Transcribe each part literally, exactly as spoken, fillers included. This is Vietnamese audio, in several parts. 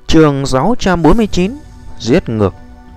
Chương sáu trăm bốn mươi chín. Giết ngược.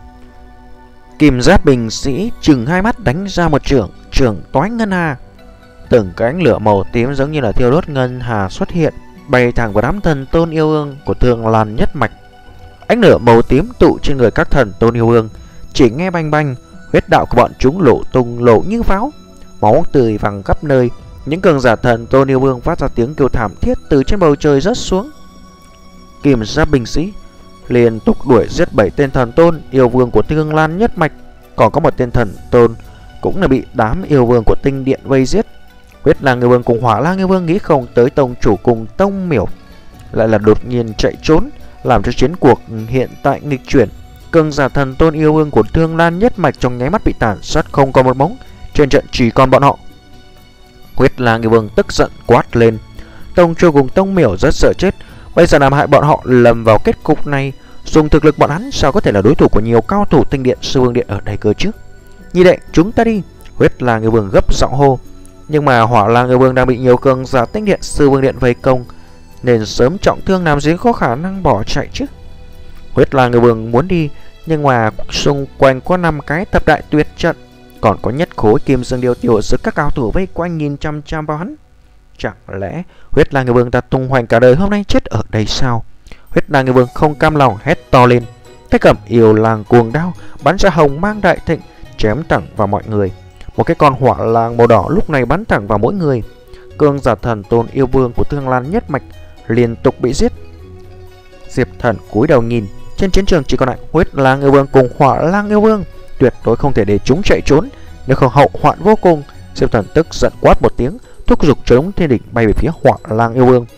Kim giáp binh sĩ chừng hai mắt đánh ra một chưởng, chưởng toái ngân hà. Từng cái ánh lửa màu tím giống như là thiêu đốt ngân hà xuất hiện, bay thẳng vào đám thần tôn yêu ương của Thương Lan Nhất Mạch. Ánh lửa màu tím tụ trên người các thần tôn yêu ương, chỉ nghe banh banh, huyết đạo của bọn chúng lộ tung lộ như pháo, máu tươi văng khắp nơi. Những cường giả thần tôn yêu ương phát ra tiếng kêu thảm thiết từ trên bầu trời rớt xuống. Kim giáp binh sĩ liên tục đuổi giết bảy tên thần tôn yêu vương của Thương Lan Nhất Mạch, còn có một tên thần tôn cũng là bị đám yêu vương của Tinh Điện vây giết. Huyết Lang yêu vương cùng Hỏa Lang yêu vương nghĩ không tới tông chủ cùng Tông Miểu lại là đột nhiên chạy trốn, làm cho chiến cuộc hiện tại nghịch chuyển. Cường giả thần tôn yêu vương của Thương Lan Nhất Mạch trong nháy mắt bị tàn sát không còn một bóng, trên trận chỉ còn bọn họ. Huyết Lang yêu vương tức giận quát lên. Tông chủ cùng Tông Miểu rất sợ chết, bây giờ làm hại bọn họ lầm vào kết cục này. Dùng thực lực bọn hắn sao có thể là đối thủ của nhiều cao thủ Tinh Điện, Sư Vương Điện ở đây cơ chứ? Nhị đệ, chúng ta đi! Huyết Lang yêu vương gấp giọng hô. Nhưng mà Hỏa Lang yêu vương đang bị nhiều cường giả Tinh Điện, Sư Vương Điện vây công, nên sớm trọng thương làm gì có khả năng bỏ chạy chứ. Huyết Lang yêu vương muốn đi, nhưng mà xung quanh có năm cái thập đại tuyệt trận, còn có nhất khối kim dương điêu tiểu sức các cao thủ vây quanh nhìn chăm chăm vào hắn. Chẳng lẽ Huyết Lang yêu vương ta tung hoành cả đời hôm nay chết ở đây sao? Huyết Lang yêu vương không cam lòng hét to lên, tay cầm yêu lang cuồng đao bắn ra hồng mang đại thịnh, chém thẳng vào mọi người. Một cái con hỏa lang màu đỏ lúc này bắn thẳng vào mỗi người. Cường giả thần tôn yêu vương của Thương Lan Nhất Mạch liên tục bị giết. Diệp Thần cúi đầu nhìn, trên chiến trường chỉ còn lại Huyết Lang yêu vương cùng Hỏa Lang yêu vương, tuyệt đối không thể để chúng chạy trốn, nếu không hậu hoạn vô cùng. Diệp Thần tức giận quát một tiếng, thúc giục chống thiên địch bay về phía Hỏa Lang yêu vương.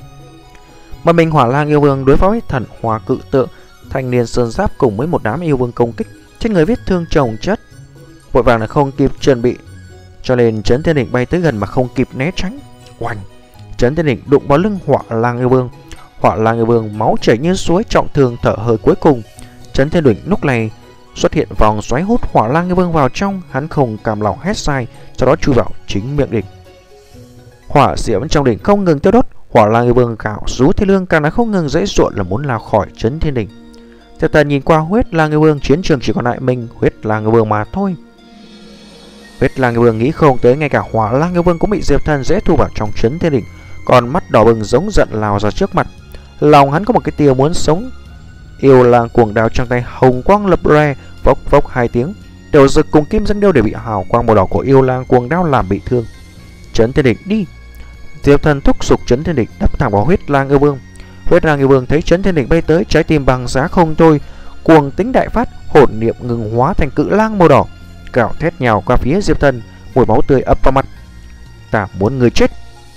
Mà mình Hỏa Lang yêu vương đối phó với thần Hoa Cự Tượng, thanh niên sơn giáp cùng với một đám yêu vương công kích, trên người vết thương chồng chất, vội vàng là không kịp chuẩn bị, cho nên Chấn Thiên Đỉnh bay tới gần mà không kịp né tránh. Oanh! Chấn Thiên Đỉnh đụng vào lưng Hỏa Lang yêu vương. Hỏa Lang yêu vương máu chảy như suối, trọng thương thở hơi cuối cùng. Chấn Thiên Đỉnh lúc này xuất hiện vòng xoáy hút Hỏa Lang yêu vương vào trong, hắn không cam lòng hét sai, sau đó chui vào chính miệng đỉnh. Hỏa diễm trong đỉnh không ngừng tiêu đốt, Hỏa Lang yêu vương gào rú thê lương, càng là không ngừng dãy ruộng là muốn lao khỏi Chấn Thiên Đỉnh. Diệp Thần nhìn qua Huyết Lang yêu vương, chiến trường chỉ còn lại mình Huyết Lang yêu vương mà thôi. Huyết Lang yêu vương nghĩ không tới ngay cả Hỏa Lang yêu vương cũng bị Diệp Thần dễ thu vào trong Chấn Thiên Đỉnh, còn mắt đỏ bừng giống giận lao ra trước mặt. Lòng hắn có một cái tia muốn sống. Yêu lang cuồng đao trong tay hồng quang lập lòe, vốc vốc hai tiếng, Tiểu Dực cùng Kim Dân Điêu đều bị hào quang màu đỏ của yêu lang cuồng đao làm bị thương. Chấn Thiên Đỉnh đi! Diệp Thần thúc giục Chấn Thiên Đỉnh đập thẳng vào Huyết Lang yêu vương. Huyết Lang yêu vương thấy Chấn Thiên Đỉnh bay tới, trái tim bằng giá không thôi, cuồng tính đại phát, hồn niệm ngừng hóa thành cự lang màu đỏ, gào thét nhào qua phía Diệp Thần, mùi máu tươi ập vào mặt. Ta muốn người chết!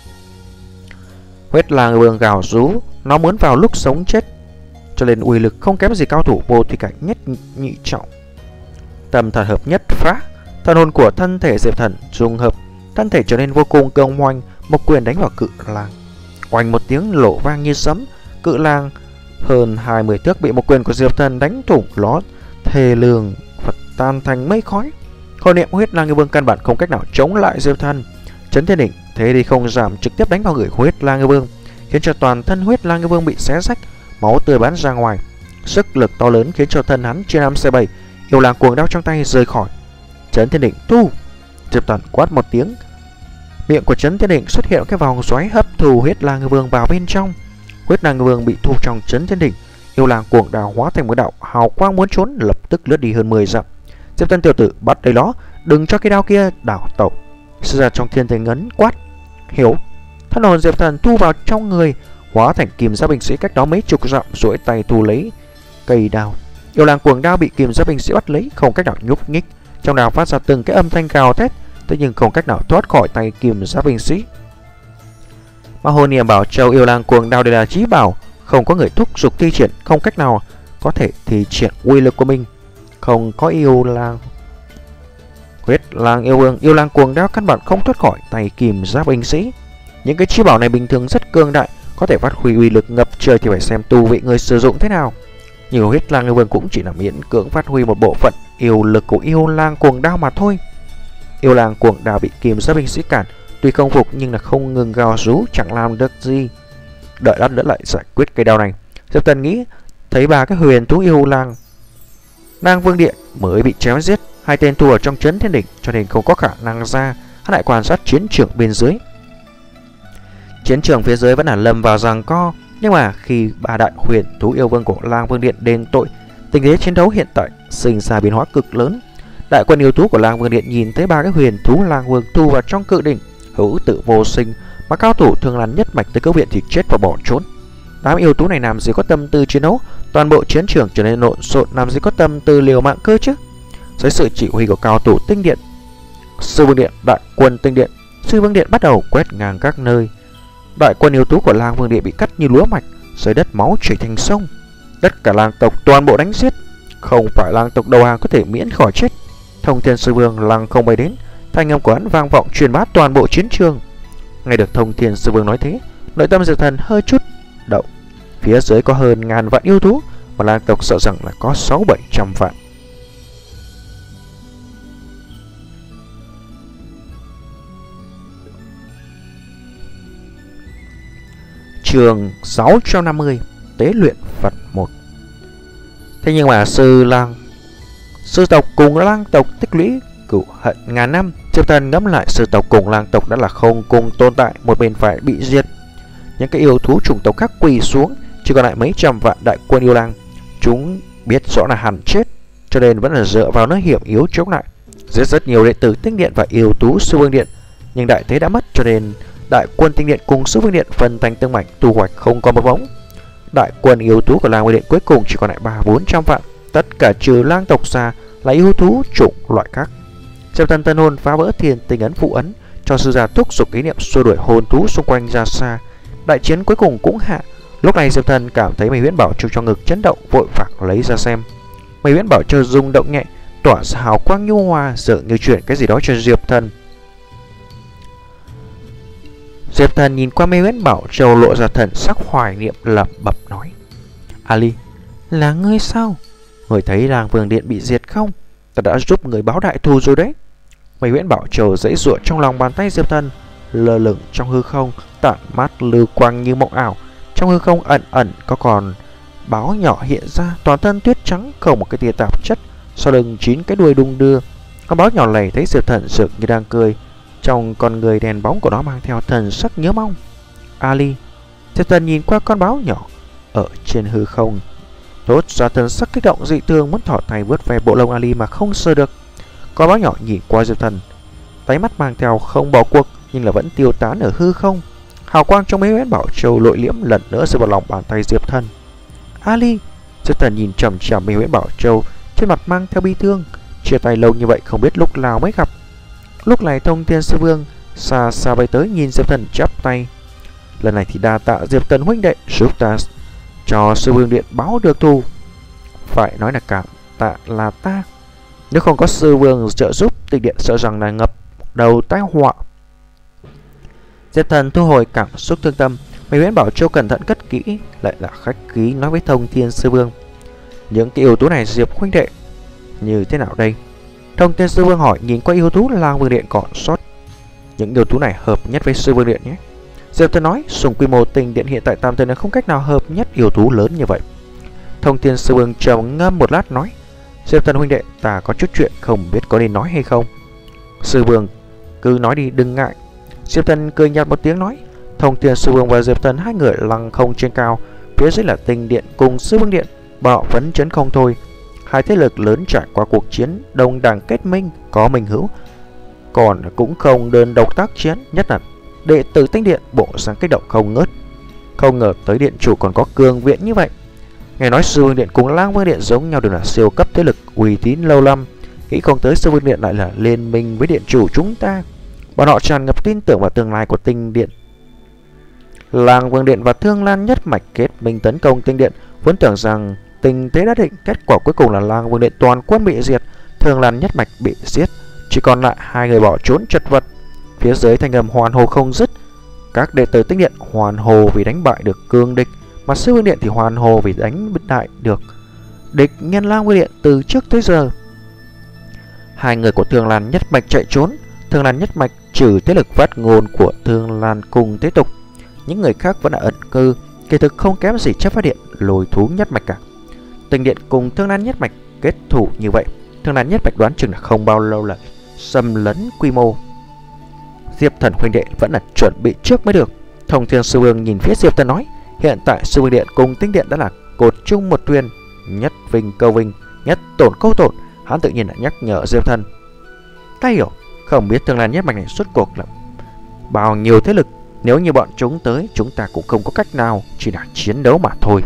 Huyết Lang yêu vương gào rú, nó muốn vào lúc sống chết, cho nên uy lực không kém gì cao thủ vô thủy cảnh nhất nhị trọng. Tâm thần hợp nhất phá, thần hồn của thân thể Diệp Thần dung hợp, thân thể trở nên vô cùng cường hoành, một quyền đánh vào cự lang. Oanh một tiếng lộ vang như sấm, cự lang hơn hai mươi thước bị một quyền của Diệp Thần đánh thủng ló thê lương và tan thành mây khói. Hồn niệm Huyết Lang yêu vương căn bản không cách nào chống lại Diệp Thần. Chấn Thiên Đỉnh thế đi không giảm, trực tiếp đánh vào người Huyết Lang yêu vương, khiến cho toàn thân Huyết Lang yêu vương bị xé rách, máu tươi bắn ra ngoài. Sức lực to lớn khiến cho thân hắn chia năm xẻ bảy, yêu lang cuồng đao trong tay rơi khỏi. Chấn Thiên Đỉnh thu! Diệp Thần quát một tiếng, miệng của Chấn Thiên Đỉnh xuất hiện cái vòng xoáy hấp thù Huyết Lang yêu vương vào bên trong. Huyết Lang yêu vương bị thu trong Chấn Thiên Đỉnh, yêu lang cuồng đao hóa thành một đạo hào quang muốn trốn, lập tức lướt đi hơn mười dặm. Diệp Thần tiểu tử bắt lấy nó, đừng cho cái đao kia đảo tẩu. Sư ra trong thiên thành ngấn quát hiểu. Thân hồn Diệp Thần thu vào trong người, hóa thành kim giáp binh sĩ cách đó mấy chục dặm, duỗi tay thu lấy cây đao. Yêu lang cuồng đao bị kim giáp binh sĩ bắt lấy, không cách nào nhúc nhích, trong đao phát ra từng cái âm thanh gào thét, thế nhưng không cách nào thoát khỏi tay kim giáp binh sĩ. Mà hồn niệm bảo châu yêu lang cuồng đao đều là chí bảo, không có người thúc giục thi triển, không cách nào có thể thi triển uy lực của mình. Không có yêu lang Huyết Lang yêu vương, yêu lang cuồng đao căn bản không thoát khỏi tay kim giáp binh sĩ. Những cái chí bảo này bình thường rất cường đại, có thể phát huy uy lực ngập trời thì phải xem tu vị người sử dụng thế nào. Nhưng Huyết Lang yêu vương cũng chỉ là miễn cưỡng phát huy một bộ phận yêu lực của yêu lang cuồng đao mà thôi. Yêu lang cuồng đao bị kim giáp binh sĩ cản, tuy không phục nhưng là không ngừng gào rú, chẳng làm được gì. Đợi lát nữa lại giải quyết cây đao này. Diệp Thần nghĩ thấy ba cái huyền thú yêu lang Lang Vương Điện mới bị chém giết, hai tên thua ở trong trấn Thiên Đỉnh cho nên không có khả năng ra. Hắn lại quan sát chiến trường bên dưới. Chiến trường phía dưới vẫn là lâm vào giằng co, nhưng mà khi ba đại huyền thú yêu vương của Lang Vương Điện đền tội, tình thế chiến đấu hiện tại sinh ra biến hóa cực lớn. Đại quân yêu thú của Lang Vương Điện nhìn thấy ba cái huyền thú Lang Vương thu vào trong cự đỉnh, hữu tự vô sinh, mà cao thủ Thương Lan nhất mạch tới cứu viện thì chết và bỏ trốn. Đám yêu thú này làm gì có tâm tư chiến đấu, toàn bộ chiến trường trở nên lộn xộn, làm gì có tâm tư liều mạng cơ chứ. Dưới sự chỉ huy của cao thủ Tinh Điện, Sư Vương Điện, đại quân Tinh Điện, Sư Vương Điện bắt đầu quét ngang các nơi. Đại quân yêu thú của Lang Vương Điện bị cắt như lúa mạch, dưới đất máu chảy thành sông. Tất cả lang tộc toàn bộ đánh giết, không phải lang tộc đầu hàng có thể miễn khỏi chết. Thông Thiên Sư Vương lăng không bay đến, thanh âm của hắn vang vọng truyền bá toàn bộ chiến trường. Nghe được Thông Thiên Sư Vương nói thế, nội tâm Diệp Thần hơi chút động. Phía dưới có hơn ngàn vạn yêu thú, mà lang tộc sợ rằng là có sáu bảy trăm vạn. Trường sáu trăm năm mươi Tế luyện Phật một. Thế nhưng mà sư lang sư tộc cùng lang tộc tích lũy cửu hận ngàn năm. Diệp Thần ngẫm lại, sư tộc cùng lang tộc đã là không cùng tồn tại, một bên phải bị diệt, những cái yêu thú chủng tộc khác quỳ xuống, chỉ còn lại mấy trăm vạn đại quân yêu lang. Chúng biết rõ là hẳn chết, cho nên vẫn là dựa vào nơi hiểm yếu chống lại, giết rất nhiều đệ tử Tinh Điện và yêu thú Sư Vương Điện. Nhưng đại thế đã mất, cho nên đại quân Tinh Điện cùng Sư Vương Điện phân thành tương mảnh, thu hoạch không còn một bóng. Đại quân yêu thú của Lang Vương Điện cuối cùng chỉ còn lại ba bốn trăm vạn, tất cả trừ lang tộc xa là yêu thú chủng loại khác. Diệp Thần tân hồn phá vỡ thiên tinh ấn phụ ấn, cho sư gia thúc giục ý niệm xua đuổi hồn thú xung quanh ra xa. Đại chiến cuối cùng cũng hạ. Lúc này Diệp Thần cảm thấy Mây Huyễn Bảo Châu trong ngực chấn động, vội vàng lấy ra xem. Mây Huyễn Bảo Châu rung động nhẹ, tỏa ra hào quang nhu hòa, dường như chuyển cái gì đó cho Diệp Thần. Diệp Thần nhìn qua Mây Huyễn Bảo Châu, lộ ra thần sắc hoài niệm, lẩm bẩm nói: Ali, là ngươi sao? Người thấy Lang Vương Điện bị diệt không? Ta đã giúp người báo đại thù rồi đấy. Mây Huyễn Bảo Châu dãy dụa trong lòng bàn tay Diệp Thần, lơ lửng trong hư không, tản mát lưu quang như mộng ảo. Trong hư không ẩn ẩn có còn báo nhỏ hiện ra, toàn thân tuyết trắng, không một cái tia tạp chất, sau lưng chín cái đuôi đung đưa. Con báo nhỏ này thấy Diệp Thần dường như đang cười, trong con người đèn bóng của nó mang theo thần sắc nhớ mong. Ali. Diệp Thần nhìn qua con báo nhỏ ở trên hư không, thốt ra thần sắc kích động dị thường, muốn thỏ tay vớt ve bộ lông Ali mà không sờ được. Con báo nhỏ nhìn qua Diệp Thần, đáy mắt mang theo không bỏ cuộc, nhưng là vẫn tiêu tán ở hư không. Hào quang trong Mây Huyễn Bảo Châu lội liễm lần nữa rơi vào lòng bàn tay Diệp Thần. Ali. Diệp Thần nhìn chằm chằm Mây Huyễn Bảo Châu, trên mặt mang theo bi thương. Chia tay lâu như vậy không biết lúc nào mới gặp. Lúc này Thông Thiên Sư Vương xa xa bay tới, nhìn Diệp Thần chắp tay: lần này thì đa tạ Diệp Thần huynh đệ, giúp ta cho Sư Vương Điện báo được thù. Phải nói là cảm tạ là ta, nếu không có Sư Vương trợ giúp, Tinh Điện sợ rằng là ngập đầu tai họa. Diệp Thần thu hồi cảm xúc thương tâm, Mây Huyễn Bảo Châu cẩn thận cất kỹ, lại là khách khí nói với Thông Thiên Sư Vương: những cái yêu thú này Diệp huynh đệ như thế nào đây? Thông Thiên Sư Vương hỏi, nhìn qua yêu thú Lang Vương Điện còn sót. Những yêu thú này hợp nhất với Sư Vương Điện nhé. Diệp Thần nói, dùng quy mô Tinh Điện hiện tại tạm thời là không cách nào hợp nhất yêu thú lớn như vậy. Thông Thiên Sư Vương trầm ngâm một lát nói: Diệp Thần huynh đệ, ta có chút chuyện không biết có nên nói hay không. Sư Vương cứ nói đi, đừng ngại. Diệp Thần cười nhạt một tiếng nói. Thông Thiên Sư Vương và Diệp Thần hai người lăng không trên cao, phía dưới là Tinh Điện cùng Sư Vương Điện, bạo phấn chấn không thôi. Hai thế lực lớn trải qua cuộc chiến đồng đẳng kết minh, có minh hữu, còn cũng không đơn độc tác chiến. Nhất là đệ tử Tinh Điện bộ sáng kích động không ngớt. Không ngờ tới điện chủ còn có cường viện như vậy. Nghe nói Sư Vương Điện cùng Lang Vương Điện giống nhau đều là siêu cấp thế lực uy tín lâu năm, nghĩ không tới Sư Vương Điện lại là liên minh với điện chủ chúng ta. Bọn họ tràn ngập tin tưởng vào tương lai của Tinh Điện. Lang Vương Điện và Thương Lan nhất mạch kết minh tấn công Tinh Điện, vốn tưởng rằng tình thế đã định, kết quả cuối cùng là Lang Vương Điện toàn quân bị diệt, Thương Lan nhất mạch bị giết, chỉ còn lại hai người bỏ trốn chật vật. Phía dưới thanh âm hoàn hồ không dứt, các đệ tử Tinh Điện hoàn hồ vì đánh bại được cương địch, mà Sư Vương Điện thì hoàn hồ vì đánh bại được địch nhân Lang Vương Điện từ trước tới giờ. Hai người của Thương Lan nhất mạch chạy trốn. Thương Lan nhất mạch trừ thế lực phát ngôn của Thương Lan cùng thế tục, những người khác vẫn đã ẩn cư, kỳ thực không kém gì Chấp Phát Điện, Lôi Thú nhất mạch cả. Tinh Điện cùng Thương Lan Nhất Mạch kết thủ như vậy, Thương Lan Nhất Mạch đoán chừng là không bao lâu là xâm lấn quy mô. Diệp Thần huynh đệ vẫn là chuẩn bị trước mới được. Thông Thiên Sư Vương nhìn phía Diệp Thần nói, hiện tại Sư Vương Điện cùng Tinh Điện đã là cột chung một thuyền, nhất vinh câu vinh, nhất tổn câu tổn. Hắn tự nhiên đã nhắc nhở Diệp Thần. Ta hiểu, không biết Thương Lan Nhất Mạch này suốt cuộc là bao nhiêu thế lực. Nếu như bọn chúng tới, chúng ta cũng không có cách nào, chỉ là chiến đấu mà thôi.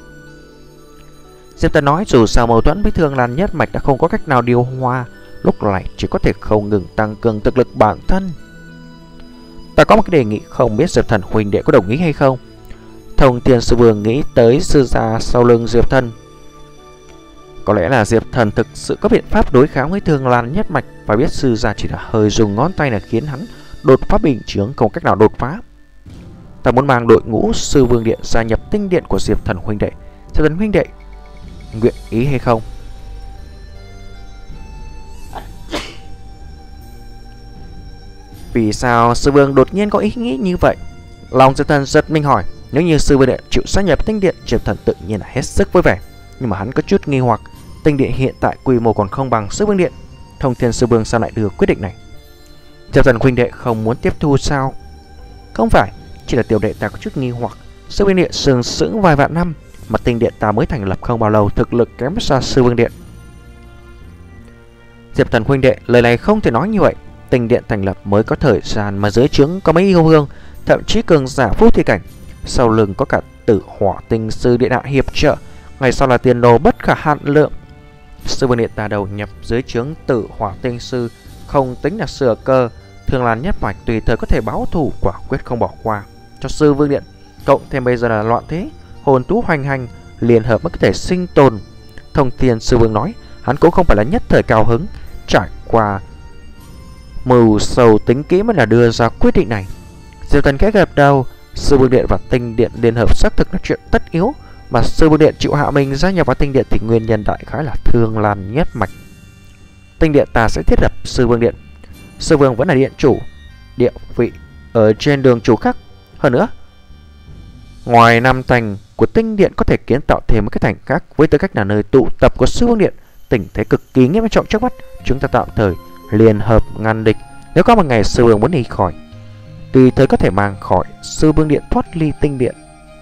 Diệp Thần nói dù sao mâu thuẫn với Thương Lan Nhất Mạch đã không có cách nào điều hòa, lúc này chỉ có thể không ngừng tăng cường thực lực bản thân. Ta có một cái đề nghị, không biết Diệp Thần huynh đệ có đồng ý hay không? Thông Thiên Sư Vương nghĩ tới sư gia sau lưng Diệp Thần. Có lẽ là Diệp Thần thực sự có biện pháp đối kháng với Thương Lan Nhất Mạch, và biết sư gia chỉ là hơi dùng ngón tay là khiến hắn đột phá bình chướng, không cách nào đột phá. Ta muốn mang đội ngũ Sư Vương Điện gia nhập Tinh Điện của Diệp Thần huynh đệ. Diệp Thần huynh đệ nguyện ý hay không? Vì sao Sư Vương đột nhiên có ý nghĩ như vậy? Lòng Diệp Thần giật mình hỏi. Nếu như Sư Vương Điện chịu gia nhập Tinh Điện, Diệp Thần tự nhiên là hết sức vui vẻ. Nhưng mà hắn có chút nghi hoặc, Tinh Điện hiện tại quy mô còn không bằng Sư Vương Điện, Thông Thiên Sư Vương sao lại đưa quyết định này? Diệp Thần huynh đệ không muốn tiếp thu sao? Không phải, chỉ là tiểu đệ ta có chút nghi hoặc. Sư Vương Điện sừng sững vài vạn năm, mà Tinh Điện ta mới thành lập không bao lâu, thực lực kém xa Sư Vương Điện. Diệp Thần huynh đệ, lời này không thể nói như vậy. Tinh Điện thành lập mới có thời gian mà dưới trướng có mấy yêu vương, thậm chí cường giả phúc thi cảnh, sau lưng có cả Tử Hỏa Tinh Sư Điện hạ hiệp trợ, ngày sau là tiền đồ bất khả hạn lượng. Sư Vương Điện ta đầu nhập dưới trướng Tử Hỏa Tinh Sư, không tính là sửa cơ. Thương Lan Nhất Mạch tùy thời có thể báo thù, quả quyết không bỏ qua cho Sư Vương Điện. Cộng thêm bây giờ là loạn thế, hồn thú hoành hành, liên hợp mới có thể sinh tồn. Thông Thiên Sư Vương nói, hắn cũng không phải là nhất thời cao hứng, trải qua mưu sầu tính kỹ mới là đưa ra quyết định này. Diệp Thần khẽ gật đầu. Sư Vương Điện và Tinh Điện liên hợp xác thực là chuyện tất yếu, mà Sư Vương Điện chịu hạ mình gia nhập vào Tinh Điện thì nguyên nhân đại khái là Thương Lan Nhất Mạch. Tinh Điện ta sẽ thiết lập Sư Vương Điện. Sư Vương vẫn là điện chủ, địa vị ở trên đường chủ khác. Hơn nữa, ngoài năm thành của Tinh Điện có thể kiến tạo thêm một cái thành khác với tư cách là nơi tụ tập của Sư Vương Điện. Tình thế cực kỳ nghiêm trọng trước mắt, chúng ta tạm thời liên hợp ngăn địch. Nếu có một ngày Sư Vương muốn đi khỏi, tùy thời có thể mang khỏi Sư Vương Điện thoát ly Tinh Điện.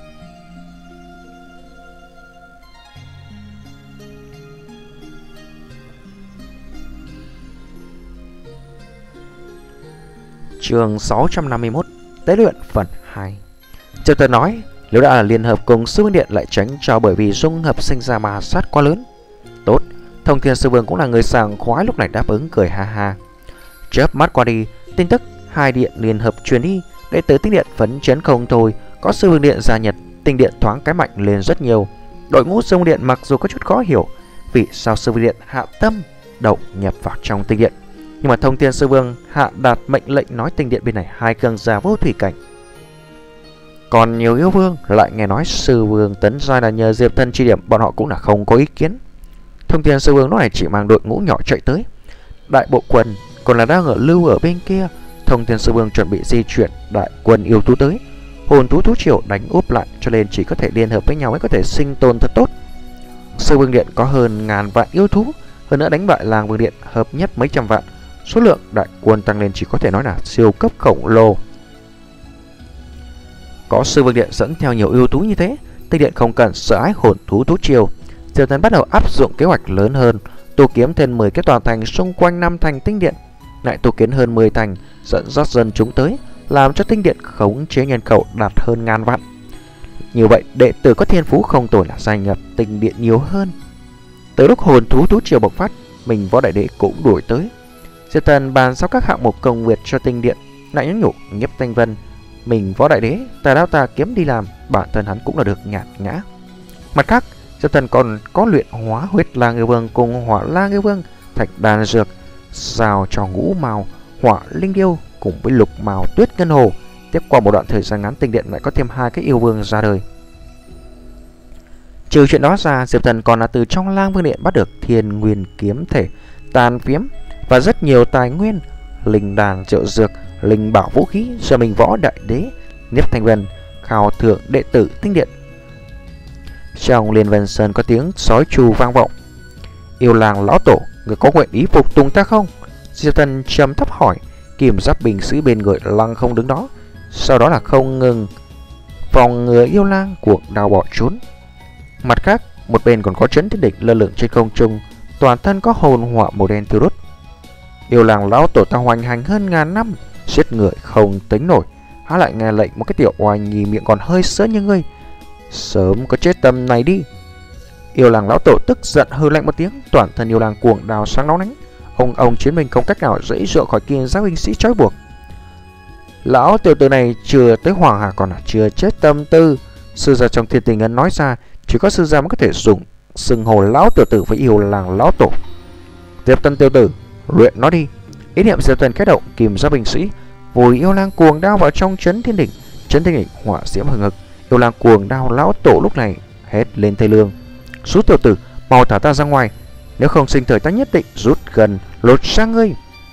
Chương sáu trăm năm mươi mốt, tế luyện phần hai. Diệp Thần nói, nếu đã là liên hợp cùng Sư Vương Điện lại tránh cho bởi vì dung hợp sinh ra ma sát quá lớn. Tốt, Thông Thiên Sư Vương cũng là người sảng khoái, lúc này đáp ứng cười ha ha. Chớp mắt qua đi, tin tức hai điện liên hợp truyền đi, đệ tử Tinh Điện phấn chấn không thôi. Có Sư Vương Điện gia nhập, Tinh Điện thoáng cái mạnh lên rất nhiều. Đội ngũ Sư Vương Điện mặc dù có chút khó hiểu vì sao Sư Vương Điện hạ tâm đầu nhập vào trong Tinh Điện, nhưng mà Thông Thiên Sư Vương hạ đạt mệnh lệnh nói Tinh Điện bên này hai cường giả vô thủy cảnh. Còn nhiều yêu vương lại nghe nói Sư Vương tấn giai là nhờ Diệp Thần chỉ điểm, bọn họ cũng là không có ý kiến. Thông Thiên Sư Vương lúc này chỉ mang đội ngũ nhỏ chạy tới, đại bộ quân còn là đang ở lưu ở bên kia. Thông Thiên Sư Vương chuẩn bị di chuyển đại quân yêu thú tới, hồn thú thú triều đánh úp lại, cho nên chỉ có thể liên hợp với nhau mới có thể sinh tồn thật tốt. Sư Vương Điện có hơn ngàn vạn yêu thú, hơn nữa đánh bại Lang Vương Điện hợp nhất mấy trăm vạn, số lượng đại quân tăng lên chỉ có thể nói là siêu cấp khổng lồ. Có Sư Vương Điện dẫn theo nhiều yêu thú như thế, Tinh Điện không cần sợ ái hồn thú thú triều. Diệp Thần bắt đầu áp dụng kế hoạch lớn hơn, tu kiếm thêm mười cái tòa thành xung quanh năm thành Tinh Điện, lại tu kiến hơn mười thành, dẫn dắt dân chúng tới, làm cho Tinh Điện khống chế nhân khẩu đạt hơn ngàn vạn. Như vậy đệ tử có thiên phú không tồi là gia nhập Tinh Điện nhiều hơn. Tới lúc hồn thú thú triều bộc phát, mình Võ Đại Đế cũng đuổi tới. Diệp Thần bàn giao các hạng mục công việc cho Tinh Điện, lại nhắn nhủ Nhiếp Thanh Vân, mình Võ Đại Đế tà đao tà kiếm đi làm, bản thân hắn cũng là được nhạt ngã. Mặt khác, Diệp Thần còn có luyện hóa huyết lang yêu vương cùng hỏa lang yêu vương thạch đan dược, giao cho ngũ màu hỏa linh điêu cùng với lục màu tuyết ngân hồ. Tiếp qua một đoạn thời gian ngắn, Tinh Điện lại có thêm hai cái yêu vương ra đời. Trừ chuyện đó ra, Diệp Thần còn là từ trong Lang Vương Điện bắt được thiên nguyên kiếm thể, tàn phiếm và rất nhiều tài nguyên, linh đàn rượu dược, linh bảo vũ khí do mình Võ Đại Đế, Nhiếp Thanh Vân khảo thưởng đệ tử Tinh Điện. Trong Liên Vân Sơn có tiếng sói trù vang vọng. Yêu Lang lão tổ, người có nguyện ý phục tùng ta không? Diệp Thần trầm thấp hỏi. Kim giáp binh sĩ bên người lăng không đứng đó, sau đó là không ngừng phòng ngừa yêu lang cuộc đào bỏ trốn. Mặt khác, một bên còn có Trấn Thiên Đỉnh lơ lửng trên không trung, toàn thân có hồn hỏa màu đen thiêu đốt. Yêu Lang lão tổ ta hoành hành hơn ngàn năm, giết người không tính nổi, há lại nghe lệnh một cái tiểu oai nhì miệng còn hơi sữa như ngươi, sớm có chết tâm này đi. Yêu Lang lão tổ tức giận hừ lạnh một tiếng, toàn thân yêu lang cuồng đào sáng nóng ánh. Ông ông chiến binh không cách nào dễ dựa khỏi kim giáp binh sĩ trói buộc. Lão tiểu tử này chưa tới hoàng hà còn là chưa chết tâm tư. Sư gia trong Thiên Tình Ấn nói ra, chỉ có sư gia mới có thể dùng xưng hô lão tiểu tử với Yêu Lang lão tổ. Diệp Tân tiểu tử, luyện nó đi. Ý niệm Diệp Tân kết động, kim giáp binh sĩ vùi yêu lang cuồng đao vào trong Trấn Thiên Đỉnh. Trấn Thiên Đỉnh hỏa diễm hừng hực. Yêu lang cuồng đao lão tổ lúc này hét lên thê lương: "Rút tiểu tử, mau thả ta ra ngoài, nếu không sinh thời ta nhất định rút gần lột sang ngươi."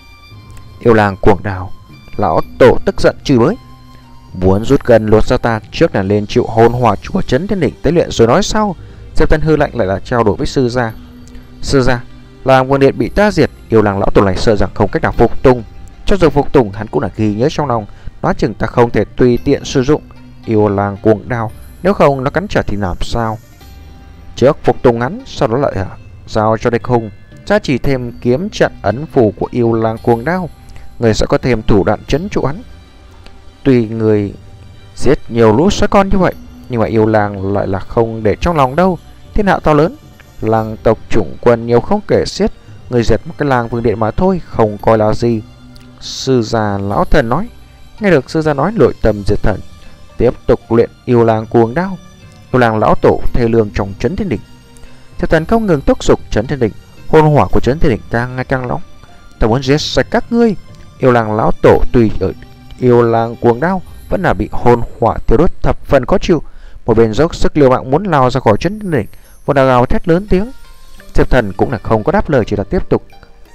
Yêu lang cuồng đao lão tổ tức giận chửi bới: "Muốn rút gần lột ra ta, trước là lên chịu hồn hỏa của Trấn Thiên Đỉnh tế luyện rồi nói sau." Diệp Tân hư lạnh lại là trao đổi với sư gia: "Sư gia, Lang Vương Điện bị ta diệt, yêu lang lão tổ này sợ rằng không cách nào phục tùng. Cho dù phục tùng, hắn cũng là ghi nhớ trong lòng, nói chừng ta không thể tùy tiện sử dụng yêu lang cuồng đao, nếu không nó cắn trả thì làm sao? Trước phục tùng hắn, sau đó lại giao cho địch hùng gia chỉ thêm kiếm trận ấn phù của yêu lang cuồng đao, người sẽ có thêm thủ đoạn trấn trụ hắn. Tuy người giết nhiều lũ sói con như vậy, nhưng mà yêu lang lại là không để trong lòng đâu. Thiên hạ to lớn, lang tộc chủng quân nhiều không kể xiết, người diệt một cái Lang Vương Điện mà thôi, không coi là gì." Sư gia lão thần nói. Nghe được sư gia nói, nội tâm Diệp Thần tiếp tục luyện yêu lang cuồng đao. Yêu lang lão tổ thê lương trong Trấn Thiên Đỉnh. Diệp Thần không ngừng thúc giục Trấn Thiên Đỉnh, hồn hỏa của Trấn Thiên Đỉnh càng ngày càng nóng. "Ta muốn giết sạch các ngươi." Yêu lang lão tổ tùy ở yêu lang cuồng đao vẫn là bị hồn hỏa thiêu đốt thập phần khó chịu, một bên dốc sức liều mạng muốn lao ra khỏi Trấn Thiên Đỉnh, một đào gào thét lớn tiếng. Diệp Thần cũng là không có đáp lời, chỉ là tiếp tục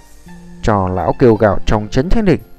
cho lão kêu gào trong Trấn Thiên Đỉnh.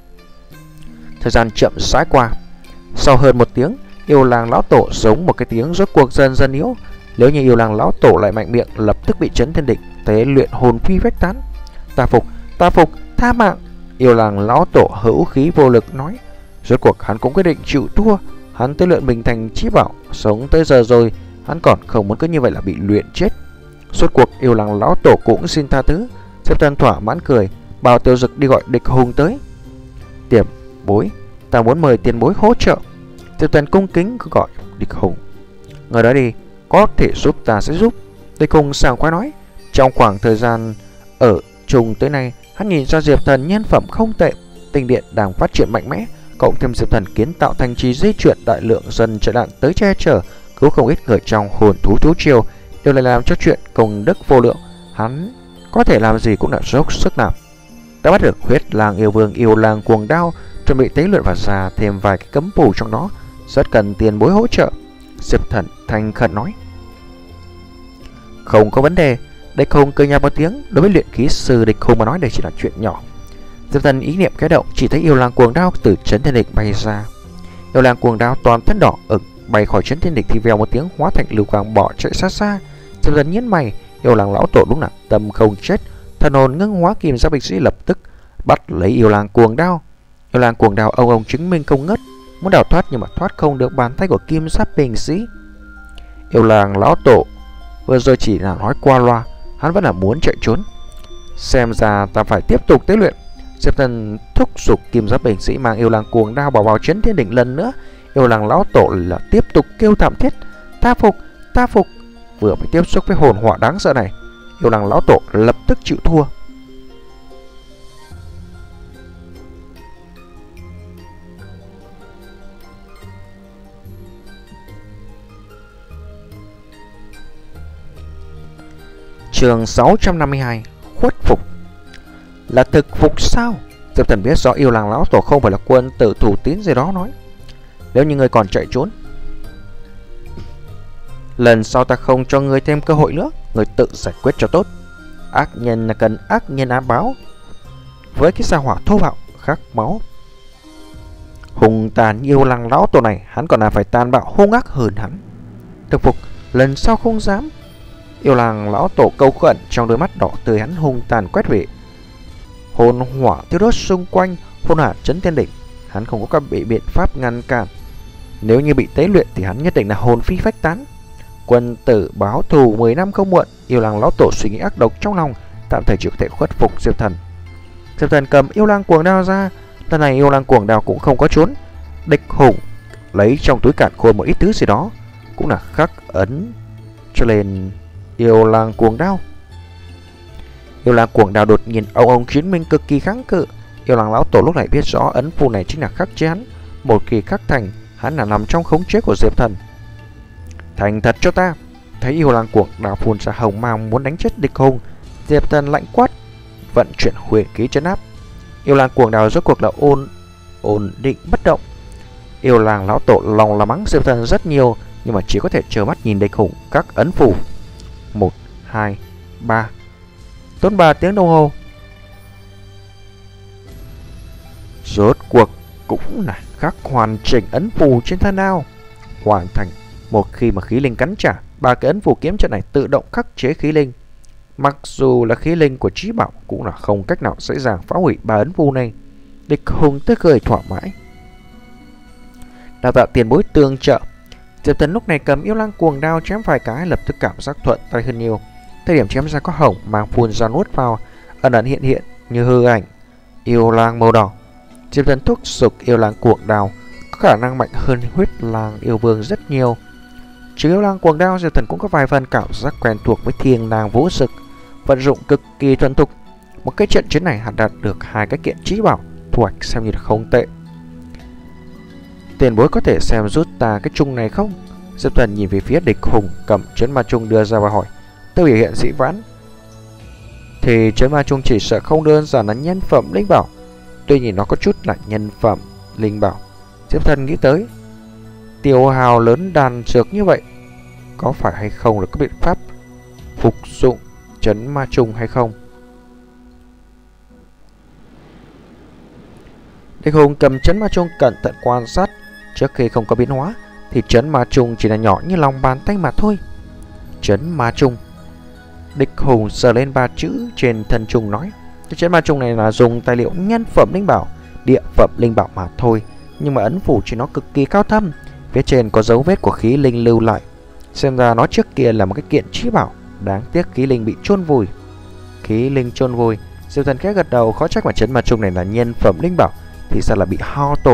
Thời gian chậm rãi qua, sau hơn một tiếng, yêu lang lão tổ giống một cái tiếng rốt cuộc dần dần yếu. Nếu như yêu lang lão tổ lại mạnh miệng, lập tức bị Trấn Thiên Đỉnh tế luyện hồn phi phách tán. "Ta phục, ta phục, tha mạng." Yêu lang lão tổ hữu khí vô lực nói. Rốt cuộc hắn cũng quyết định chịu thua. Hắn tế luyện mình thành chí bảo, sống tới giờ rồi, hắn còn không muốn cứ như vậy là bị luyện chết. Suốt cuộc yêu lang lão tổ cũng xin tha thứ. Diệp Thần thỏa mãn cười, bảo Tiêu Dực đi gọi địch hùng tới. "Tiệm bối, ta muốn mời tiền bối hỗ trợ." Diệp Thần cung kính gọi địch hùng. "Người đó đi, có thể giúp ta sẽ giúp." Địch hùng sảng khoái nói. Trong khoảng thời gian ở chung tới nay, hắn nhìn ra Diệp Thần nhân phẩm không tệ, tinh điện đang phát triển mạnh mẽ, cộng thêm Diệp Thần kiến tạo thành trì di chuyển đại lượng dân chạy nạn tới che chở, cứu không ít người trong hồn thú thú triều, đều là làm cho chuyện công đức vô lượng. Hắn có thể làm gì cũng là dốc sức làm. Đã bắt được huyết lang yêu vương yêu lang cuồng đao, chuẩn bị tế luyện và ra thêm vài cái cấm phù trong đó, rất cần tiền bối hỗ trợ." Diệp Thần thành khẩn nói. "Không có vấn đề." Địch hùng cười nhạt một tiếng. Đối với luyện khí sư địch hùng mà nói, đây chỉ là chuyện nhỏ. Diệp Thần ý niệm cái động, chỉ thấy yêu lang cuồng đao từ Trấn Thiên Đỉnh bay ra. Yêu lang cuồng đao toàn thân đỏ ửng, bay khỏi Trấn Thiên Đỉnh thì vèo một tiếng hóa thành lưu quang bỏ chạy xa xa. Diệp Thần nhếch mày, yêu lang lão tổ đúng là tâm không chết. Thần hồn ngưng hóa, kim giáp binh sĩ lập tức bắt lấy yêu lang cuồng đao. Yêu lang cuồng đao ông ông chứng minh không ngớt, muốn đào thoát nhưng mà thoát không được bàn tay của kim giáp binh sĩ. Yêu lang lão tổ vừa rồi chỉ là nói qua loa, hắn vẫn là muốn chạy trốn. Xem ra ta phải tiếp tục tế luyện. Diệp Thần thúc giục kim giáp binh sĩ mang yêu lang cuồng đao bảo vào Trấn Thiên Đỉnh lần nữa. Yêu lang lão tổ là tiếp tục kêu thảm thiết: "Ta phục, ta phục." Vừa phải tiếp xúc với hồn hỏa đáng sợ này, yêu lang lão tổ lập tức chịu thua. Chương sáu trăm năm mươi hai, khuất phục. Là thực phục sao? Diệp Thần biết rõ yêu lang lão tổ không phải là quân tử thủ tín gì đó, nói: "Nếu như ngươi còn chạy trốn, lần sau ta không cho ngươi thêm cơ hội nữa, ngươi tự giải quyết cho tốt. Ác nhân là cần ác nhân ám báo, với cái gia hỏa thô bạo khắc máu hung tàn yêu lang lão tổ này, hắn còn là phải tàn bạo hung ác hơn hắn." Thực phục, lần sau không dám. Yêu lang lão tổ câu khẩn, trong đôi mắt đỏ tươi hắn hung tàn quét về. Hồn hỏa thiêu đốt xung quanh, hồn hỏa chấn thiên đỉnh. Hắn không có các bị biện pháp ngăn cản. Nếu như bị tế luyện thì hắn nhất định là hồn phi phách tán. Quân tử báo thù mười năm không muộn. Yêu lang lão tổ suy nghĩ ác độc trong lòng, tạm thời chỉ có thể khuất phục Diệp Thần. Diệp Thần cầm yêu lang cuồng đao ra. Lần này yêu lang cuồng đao cũng không có trốn. Địch Hùng lấy trong túi càn khôn một ít thứ gì đó, cũng là khắc ấn cho lên yêu lang cuồng đao. Yêu lang cuồng đao đột nhiên ông ông chiến minh cực kỳ kháng cự. Yêu lang lão tổ lúc này biết rõ ấn phù này chính là khắc chế hắn. Một khi khắc thành, hắn là nằm trong khống chế của Diệp Thần. Thành thật cho ta. Thấy yêu lang cuồng đao phun ra hồng mang muốn đánh chết Địch Hùng, Diệp Thần lạnh quát, vận chuyển huyền khí trấn áp. Yêu lang cuồng đao rốt cuộc là ôn ổn định bất động. Yêu lang lão tổ lòng là mắng Diệp Thần rất nhiều, nhưng mà chỉ có thể chờ mắt nhìn Địch Hùng các ấn phù. Một, hai, ba. Tốn ba tiếng đồng hồ. Rốt cuộc cũng là khắc hoàn chỉnh ấn phù trên thân đao. Hoàn thành. Một khi mà khí linh cắn trả, ba cái ấn phù kiếm trận này tự động khắc chế khí linh. Mặc dù là khí linh của Chí Bảo cũng là không cách nào dễ dàng phá hủy ba ấn phù này. Địch Hùng tới cười thỏa mãn. Đào tạo tiền bối tương trợ. Diệp Thần lúc này cầm yêu lang cuồng đao chém vài cái, lập tức cảm giác thuận tay hơn nhiều. Thời điểm chém ra có hổng mang phun ra nuốt vào, ẩn ẩn hiện hiện như hư ảnh yêu lang màu đỏ. Diệp Thần thúc giục yêu lang cuồng đao có khả năng mạnh hơn huyết lang yêu vương rất nhiều. Trừ yêu lang cuồng đao, Diệp Thần cũng có vài phần cảm giác quen thuộc với thiên lang vũ dực, vận dụng cực kỳ thuần thục. Một cái trận chiến này hắn đạt được hai cái kiện Chí Bảo, thu hoạch xem như là không tệ. Tiền bối có thể xem rút ta cái chung này không? Diệp Thần nhìn về phía Địch Hùng cầm chấn ma chung đưa ra và hỏi. Tôi biểu hiện dị vãng thì chấn ma chung chỉ sợ không đơn giản là nhân phẩm linh bảo, tuy nhiên nó có chút là nhân phẩm linh bảo. Diệp Thần nghĩ tới tiêu hào lớn đàn dược như vậy, có phải hay không là có biện pháp phục dụng chấn ma chung hay không? Địch Hùng cầm chấn ma chung cẩn thận quan sát. Trước khi không có biến hóa thì chấn ma chung chỉ là nhỏ như lòng bàn tay mà thôi. Chấn ma chung. Địch Hùng sờ lên ba chữ trên thân chung nói, cái chấn ma chung này là dùng tài liệu nhân phẩm linh bảo, địa phẩm linh bảo mà thôi, nhưng mà ấn phủ chỉ nó cực kỳ cao thâm, phía trên có dấu vết của khí linh lưu lại. Xem ra nó trước kia là một cái kiện Chí Bảo, đáng tiếc khí linh bị chôn vùi. Khí linh chôn vùi. Diệp Thần khẽ gật đầu, khó trách mà chấn ma chung này là nhân phẩm linh bảo thì sao là bị hao tổn.